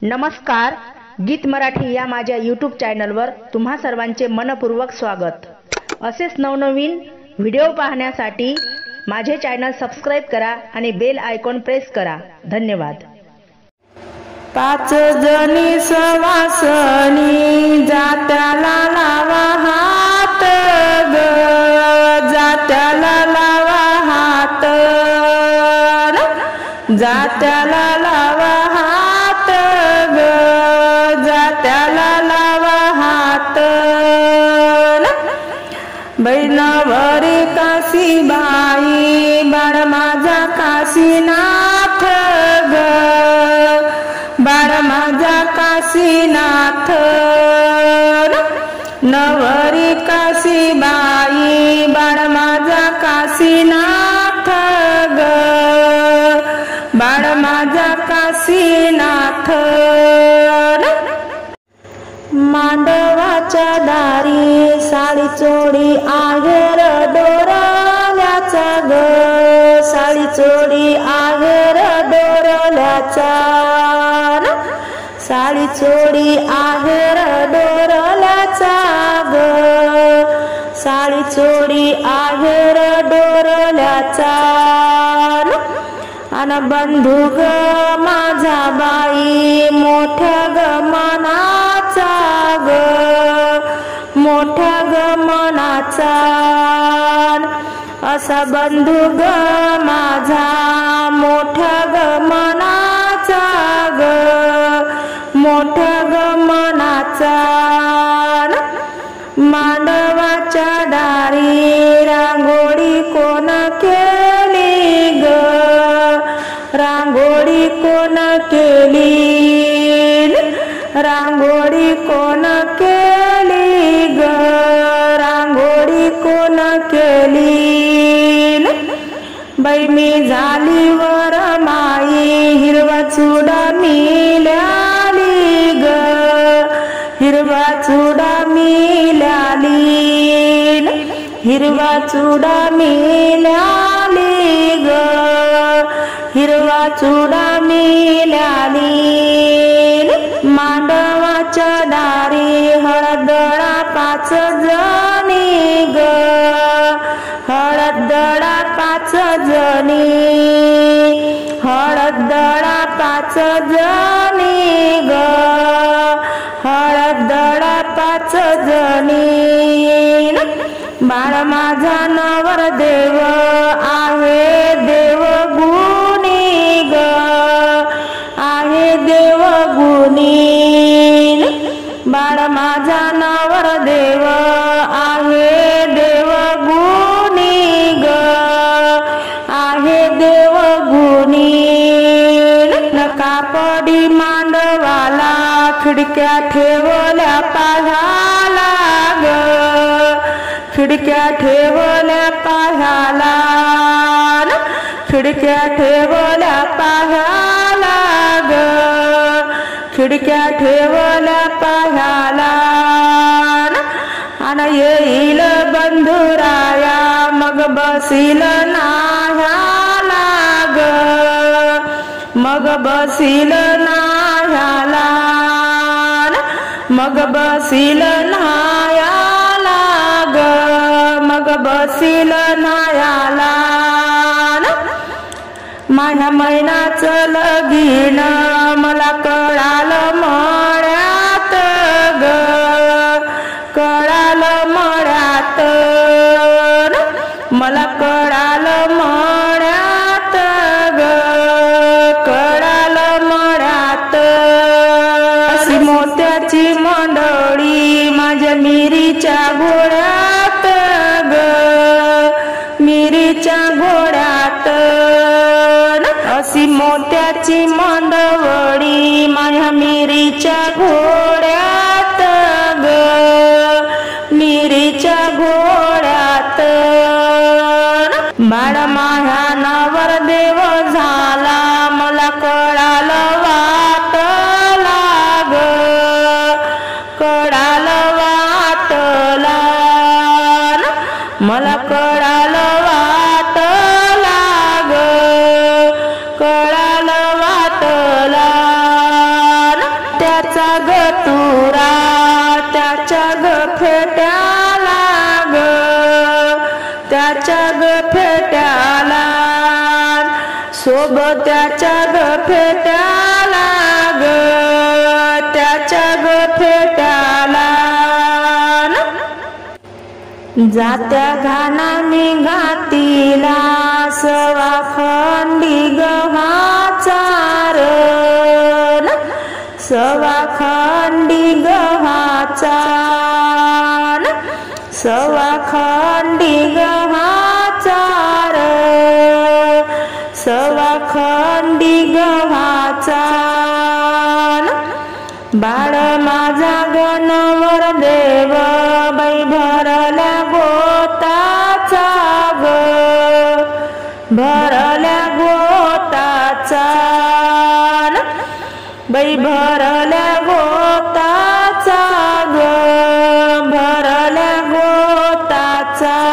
नमस्कार, गीत मराठी या माझ्या यूट्यूब चॅनलवर तुम्हा सर्वांचे मनपूर्वक स्वागत। असेच नवनवीन व्हिडिओ पाहण्यासाठी माझे चॅनल सबस्क्राइब करा आणि बेल आयकॉन प्रेस करा। धन्यवाद। पाच जणी सवासणी जात्याला लावा हात ग, जात्याला लावा हात, जात्याला लावा हात ग, जात्याला लावा हात। बहिणावरी काशीबाई बाळ माझा काशीनाथ ग, बाळ माझा काशीनाथ। नवरी काशीबाई बाळ माझा काशीनाथ ग, बाळ माझा काशीनाथ। मांडवाच्या दारी साडी चोडी आहेर दोरल्याचा ग, साडी चोडी आहेर दोरल्याचा, साडी चोडी आहेर दोरल्याचा ग, साडी चोडी आहेर दोरल्याचा। अन बंधू ग माझा बाई मोठ्या ग मनाचा ग, मोठ्या ग मनाचा। असा बंधू ग माझा मोठ्या ग मनाचा ग, मोठ्या ग मनाचा। मांडवाच्या दारी रांगोळी कोण केली ग, रांगोळी कोण केली, रांगोळी कोण केली ग, रांगोळी कोण केली। बाई मी झाली वर माई हिरवा चुडा मिळाली ग, हिरवा चुडा मिळाली, हिरवा चुडा मिळाली ग, हिरवा चुडा मिळाली। मांडवाच्या दारी हळदळा पाच जणी ग, हळदळा पाच जणी, हळदळा पाच जणी ग, हळदळा पाच जणी। बाळ माझा नवरदेव आहे देव गुणी ग, आहे देव गुणी। बाळ माझा नवरदेव आहे देव गुणी ग, आहे देव गुणी। कापडी मांडवाला खिडक्या ठेवल्या पाहायला ग, खिडक्या ठेवल्या पाहायला, खिडक्या ठेवल्या पाहायला ग, खिडक्या ठेवल्या पाहायला। आणि येईल बंधुराया मग बसील नाह्याला ग, मग बसील नाह्याला, मग बसील नाह्याला ग, मग बसील नाह्याला। माझ्या महिन्याचं लगीन मला कळालं मळ्यात ग, कळालं मळ्यात, मला कळालं मळ्यात ग, कळालं मळ्यात। अशी मोत्याची मंडळी माझ्या मिरीच्या घोड्यात ग, मिरीच्या घोड्यात। अशी मोत्याची मंडळी माझ्या मिरीच्या घोड्यात ग, मिरीच्या घोड्यात। बाळ माझा नवरदेव झाला मला कळालं वाटला ग, कळालं वाटला, मला कळालं वाटला ग, कळालं वाटला। त्याचा ग तुरा त्याच्या ग फेट्याला ग त्याच्या ग फेट्याला सोबत त्याच्या ग फेट्याला ग त्याच्या ग फेट्याला जात्या घाना निघातीला सवा खंडी गव्हाचा रण सवा खंडी गव्हाचा सवा खंडी गव्हाचा सवा खंडी गव्हाचा बाळ माझा गणवर देव बाई भरल्या गोताचा ग भरल्या गोताचा बाई भरल्या गोताचा ग भरल्या गोताचा